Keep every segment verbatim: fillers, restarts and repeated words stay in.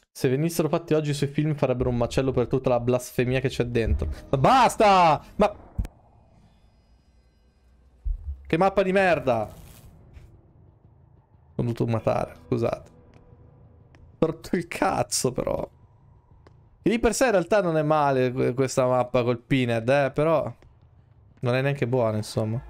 Se venissero fatti oggi i suoi film farebbero un macello per tutta la blasfemia che c'è dentro. Ma basta! Ma... Che mappa di merda! Ho dovuto matare, scusate. Ho rotto il cazzo, però. Che di per sé in realtà non è male questa mappa col Pinhead, eh, però... Non è neanche buona, insomma.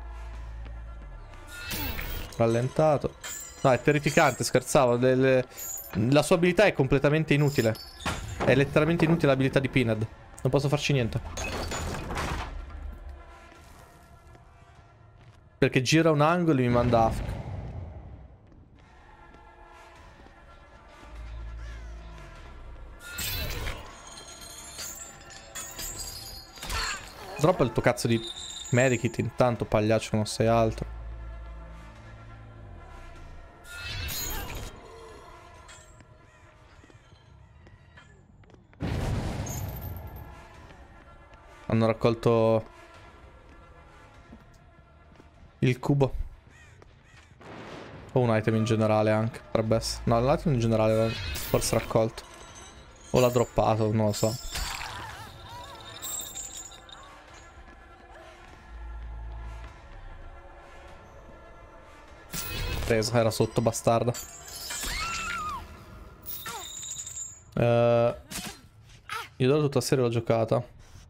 Rallentato. No, è terrificante, scherzavo. Delle... La sua abilità è completamente inutile. È letteralmente inutile l'abilità di Pinhead. Non posso farci niente. Perché gira un angolo e mi manda A F K. Droppa il tuo cazzo di medikit intanto, pagliaccio, non sei altro. Hanno raccolto il cubo. O un item in generale anche, potrebbe essere. No, l'item in generale l'ha forse raccolto. O l'ha droppato, non lo so. Preso, era sotto, bastarda. Uh, io d'ora tutta la serie l'ho giocata.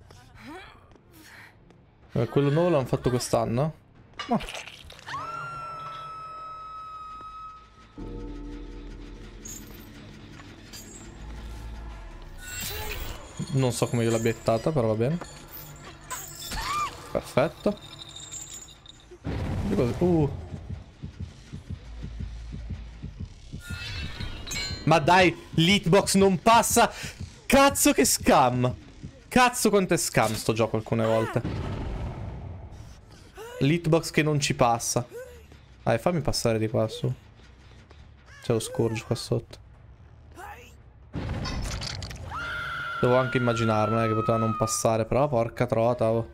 Uh, quello nuovo l'hanno fatto quest'anno? No. Non so come io l'abbia hittata, però va bene. Perfetto. Uh. Ma dai, l'hitbox non passa. Cazzo che scam. Cazzo quanto è scam sto gioco alcune volte. L'hitbox che non ci passa. Dai, fammi passare di qua su. C'è lo Scourge qua sotto. Devo anche immaginarmene che poteva non passare, però porca trota. Oh.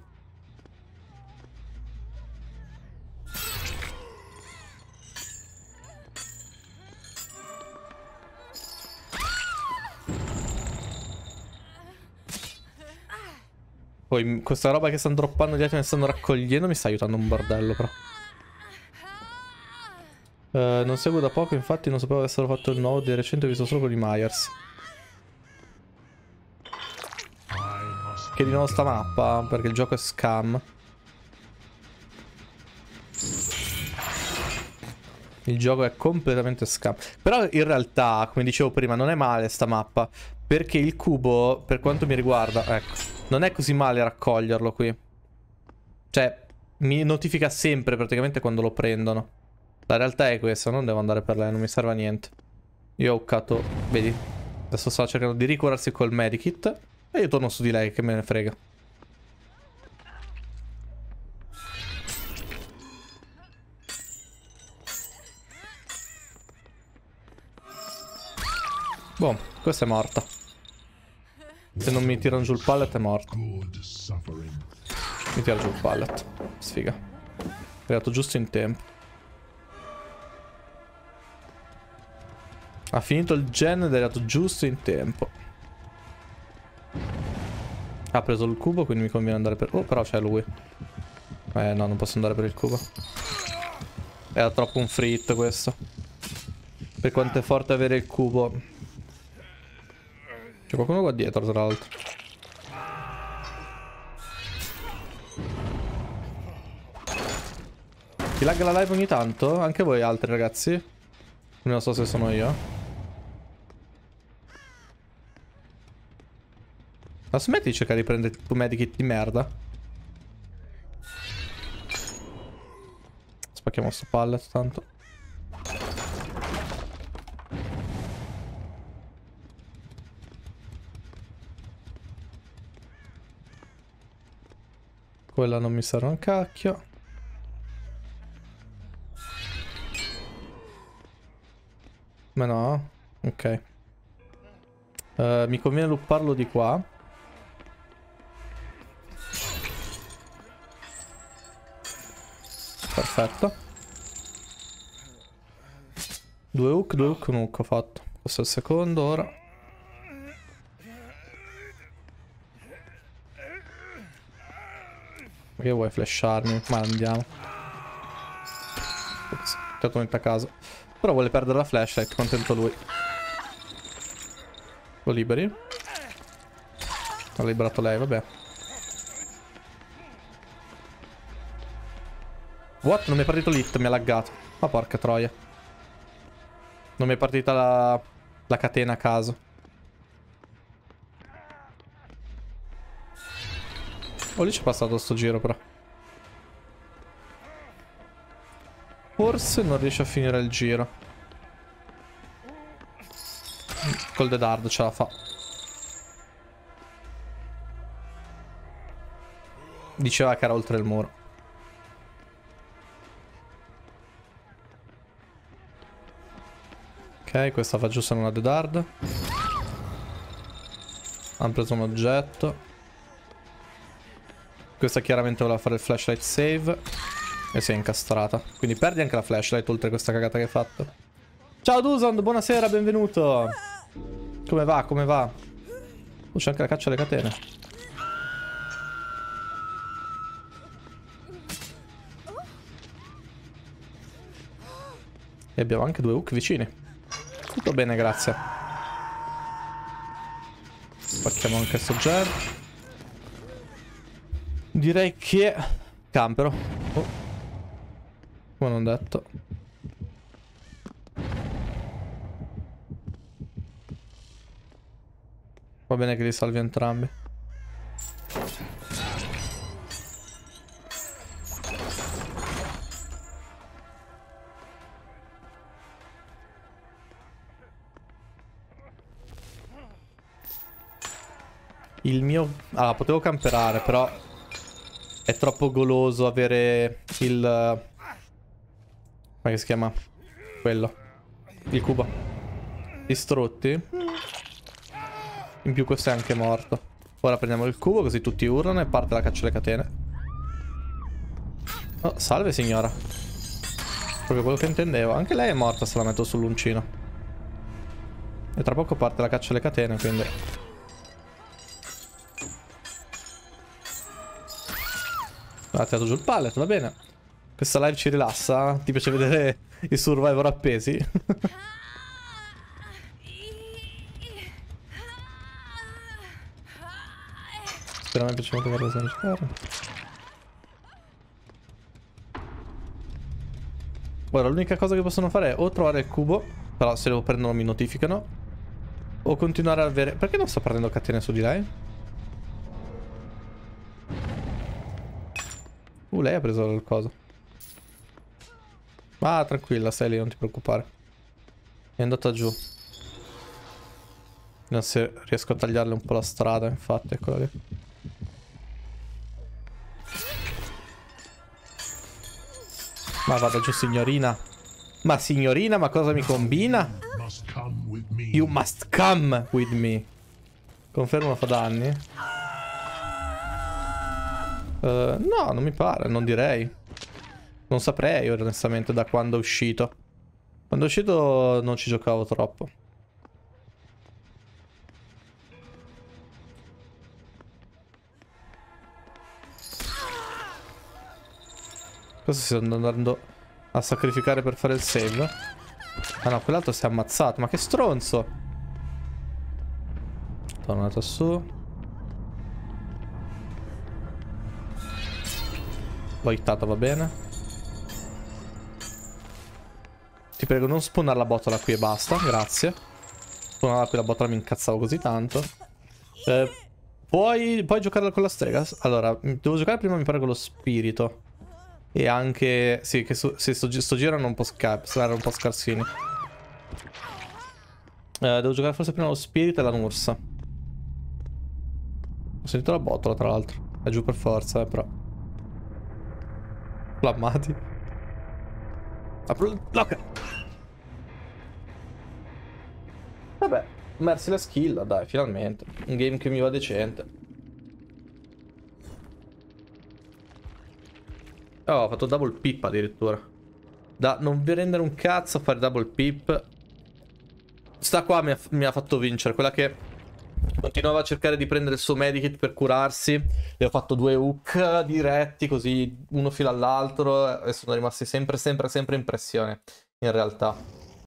Poi questa roba che stanno droppando gli altri e stanno raccogliendo mi sta aiutando un bordello, però. Uh, non seguo da poco, infatti non sapevo avessero fatto il nuovo, di recente ho visto solo con i Myers. Che di nuovo sta mappa, perché il gioco è scam. Il gioco è completamente scam. Però in realtà, come dicevo prima, non è male sta mappa. Perché il cubo, per quanto mi riguarda, ecco, non è così male raccoglierlo qui. Cioè, mi notifica sempre praticamente quando lo prendono. La realtà è questa, non devo andare per lei, non mi serve a niente. Io ho uccato, vedi? Adesso sta cercando di ricurarsi col medikit. E io torno su di lei, che me ne frega. Boh, questa è morta. Se non mi tirano giù il pallet è morta. Mi tira giù il pallet. Sfiga. È arrivato giusto in tempo. Ha finito il gen ed è arrivato giusto in tempo. Ha preso il cubo, quindi mi conviene andare per... Oh, però c'è lui. Eh, no, non posso andare per il cubo. Era troppo un frit questo. Per quanto è forte avere il cubo. C'è qualcuno qua dietro, tra l'altro. Ti lagga la live ogni tanto? Anche voi altri ragazzi? Non so se sono io. Ma smetti di cercare di prendere tipo medikit di merda. Spacchiamo sto pallet tanto. Quella non mi serve un cacchio. Ma no? Ok. Uh, mi conviene lupparlo di qua. Perfetto. Due hook, due hook, un hook ho fatto. Questo è il secondo ora. Ma che vuoi flasharmi? Ma andiamo. Ups, totalmente a caso. Però vuole perdere la flashlight, contento lui. Lo liberi? Ha liberato lei, vabbè. What? Non mi è partito l'hit, mi ha laggato. Ma porca troia. Non mi è partita la, la catena a caso. Oh, lì c'è passato sto giro però. Forse non riesce a finire il giro. Col The Dard ce la fa. Diceva che era oltre il muro. Ok, questa fa giusto in una The Dard. Hanno preso un oggetto. Questa chiaramente voleva fare il flashlight save. E si è incastrata. Quindi perdi anche la flashlight oltre a questa cagata che hai fatto. Ciao Dusand, buonasera, benvenuto. Come va, come va? Oh, c'è anche la caccia alle catene. E abbiamo anche due hook vicini. Tutto bene, grazie. Spacchiamo anche sto gel. Direi che... Campero. Oh. Come non detto. Va bene che li salvi entrambi. Il mio... Ah, potevo camperare, però... È troppo goloso avere il... Come si chiama? Quello. Il cubo. Distrutti. In più questo è anche morto. Ora prendiamo il cubo così tutti urlano e parte la caccia alle catene. Oh, salve signora. Proprio quello che intendevo. Anche lei è morta se la metto sull'uncino. E tra poco parte la caccia alle catene, quindi... Ha tirato giù il pallet, va bene. Questa live ci rilassa? Ti piace vedere i survivor appesi? Spero mi piace molto guardare la giocare. Ora l'unica cosa che possono fare è o trovare il cubo, però se lo prendono mi notificano, o continuare a avere... Perché non sto prendendo catene su di lei? Uh, lei ha preso il coso. Ah, tranquilla, stai lì, non ti preoccupare. È andata giù. Non se riesco a tagliarle un po' la strada, infatti, eccola lì. Ma vada giù, signorina. Ma signorina, ma cosa mi combina? You must come with me. Confermo fa danni? Uh, no, non mi pare, non direi. Non saprei onestamente da quando è uscito. Quando è uscito non ci giocavo troppo. Cosa si sta andando a sacrificare per fare il save? Ah no, quell'altro si è ammazzato. Ma che stronzo! Tornato su. L'ho hittata, va bene. Ti prego, non spawnare la botola qui e basta, grazie. Spawnarla qui la botola mi incazzavo così tanto. Eh, puoi, puoi giocare con la strega? Allora, devo giocare prima mi pare con lo spirito. E anche... Sì, che su, sì, sto, sto giro era un po' scarso, un po' scarsini. Eh, devo giocare forse prima lo spirito e la Nursa. Ho sentito la botola, tra l'altro. È giù per forza, eh, però. Flammati. Apro il locker. Vabbè, mercy skill, dai, finalmente. Un game che mi va decente. Oh, ho fatto double pip addirittura. Da non vi rendere un cazzo a fare double pip. Sta qua mi ha, mi ha fatto vincere. Quella che Continuava a cercare di prendere il suo medikit per curarsi. E ho fatto due hook diretti, così uno filo all'altro. E sono rimasti sempre, sempre, sempre in pressione, in realtà.